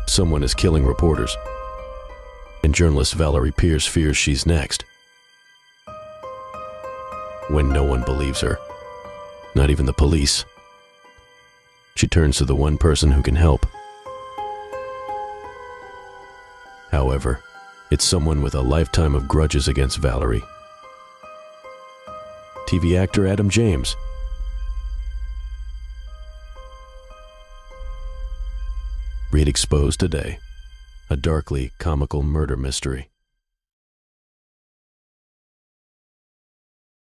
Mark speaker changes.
Speaker 1: Someone is killing reporters, and journalist Valerie Pierce fears she's next. When no one believes her, not even the police, she turns to the one person who can help. However, it's someone with a lifetime of grudges against Valerie. TV actor Adam Jaymes. Read Exposed today, a darkly comical murder mystery.